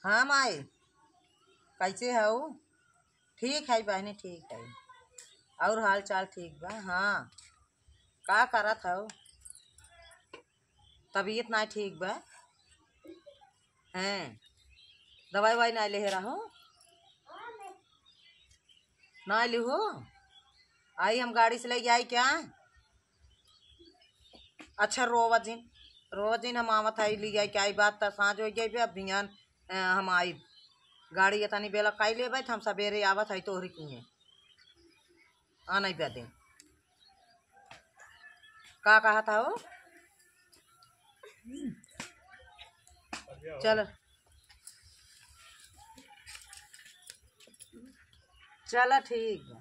हाँ माई, कैसे हो? ठीक है बहनी, ठीक है। और हाल चाल ठीक बा? हाँ। का करत हो? तबीयत नहीं ठीक बा? हैं? दवाई ववाई नहीं ले रहो? नहीं लिहो? आई हम गाड़ी से ले आई क्या? अच्छा रोवा दिन हम आवत आई ली आई क्या? आई बात तो साँझ हो गई अब बिहान हम आई गाड़ी ये तनी बेला काई ले हम सवेरे आवत है तोहरी कुएं आ नहीं बे दिन का कहा था वो? चल चल ठीक बा।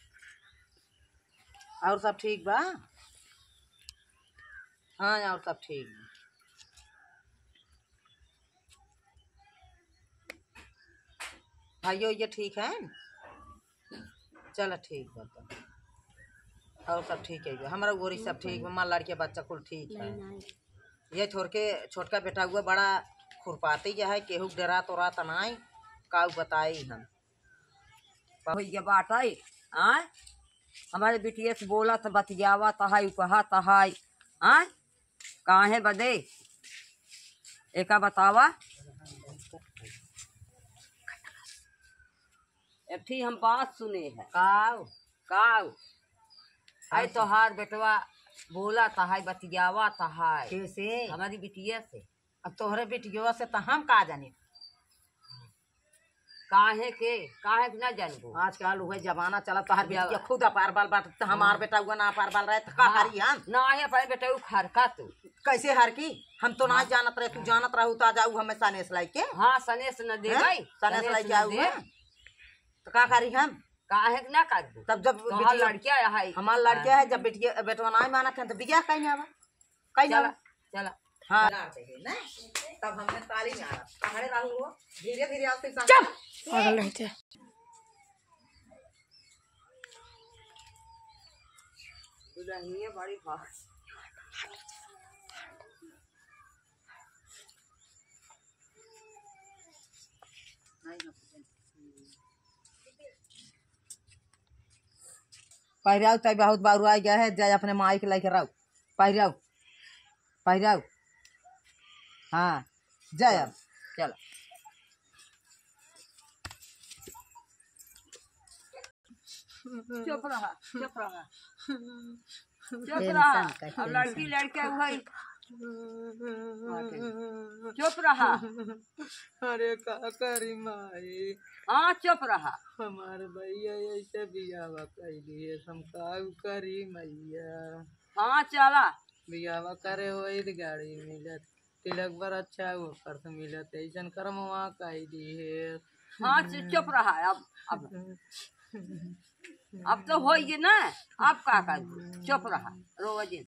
और सब ठीक बा? हाँ और सब ठीक बा। भाइयों ये ठीक है? चल ठीक बा तो। और सब ठीक है हमारा गोरी सब ठीक बा, माँ लड़के बच्चा कुल ठीक है। ये छोड़ के छोटका बेटा हुआ बड़ा खुरपाती है, केहू डरा तो रात नहीं का बताई हम बात है। आय हमारे बिटिया से बोला तो बतियावा तहाई कहा तहाई आय काहे बदे एका बतावा। एक थी हम बात सुने है काव काव आई तोहार बेटवा बोला तहाई बतियावा तहाई कैसे? हमारी बिटिया से। अब तोहरे बेटियों से तो हम का जाने? काहे के ना जानबो। आजकल हुए जमाना चला तोहर बेटिया खुद अपार बाल बात तो हमार बेटा हुआ ना अपार बाल रहे तो का करी हम? ना है अपने बेटा खरका तू कैसे हर की? हम तो ना जानत रहे, तू जानत रहू तो जाऊ हमें सनेस लाई के। हाँ सनेस न दे गई सनेस लाई के आऊ तो का करी हम? काहे ना करबो। तब जब लड़किया है हमार लड़किया है, जब बेटिया बेटवा नहीं मानत है तो बिया कहीं आवा कहीं आवा। चला हाँ ना तब हमने ताली में आ खड़े रहूंगो धीरे धीरे आते चुप पागल रहते दुल्हनिया बड़ी भाग पहिराव तय बहुत बारू आ गया है, जाए अपने माई के लेके रहो। पहिराव पहिराव हाँ जय अब चलो चुप रहा चुप रहा चुप रहा। अब लड़की लड़के हुई चुप रहा। अरे का करी माई? हाँ चुप रहा। हमारे भैया ऐसे बियावा कैली है, हम का करी मैया? हाँ चला बियावा करे हो गाड़ी मिलत तिलक बर अच्छा ऊपर से मिलत ऐसा कर्म वहाँ कैली है। हाँ चुप रहा। अब तो हो ना अब का कर चुप रहा रोज।